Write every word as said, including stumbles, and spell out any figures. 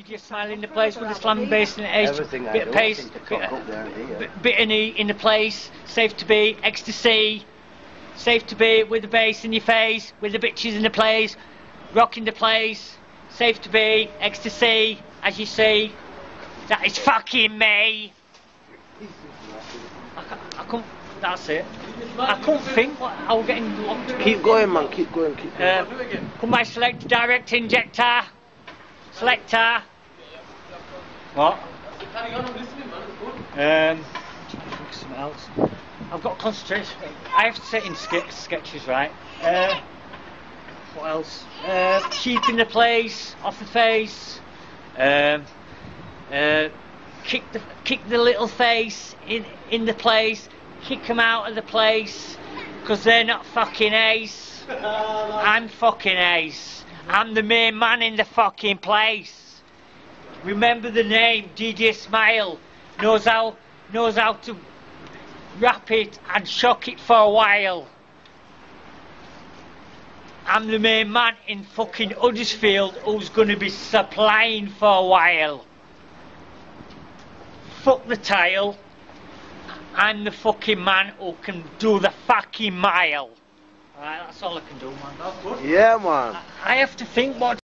Did you smile in the place with the slam bass and edge? Everything I bit do, of I pace, seem to bit, cock up there and here. bit, bit of knee in the place. Safe to be, ecstasy. Safe to be with the bass in your face, with the bitches in the place, rocking the place. Safe to be, ecstasy, as you see. That is fucking me. I, I couldn't. That's it. I couldn't think what I was getting locked. Keep going, man. Keep going. Keep going. Uh, come my select direct injector. Selector. What? Carry on, I'm listening, man. It's good. Um, trying to think of something else. I've got concentration. I have to set in ske sketches, right? Uh, what else? Uh, keeping the place off the face. Um, uh, kick the kick the little face in in the place. Kick them out of the place because they're not fucking ace. I'm fucking ace. I'm the main man in the fucking place. Remember the name, D J Smile. Knows how knows how to wrap it and shock it for a while. I'm the main man in fucking Huddersfield who's gonna be supplying for a while. Fuck the tile. I'm the fucking man who can do the fucking mile. Alright, that's all I can do, man. Yeah, man. I have to think what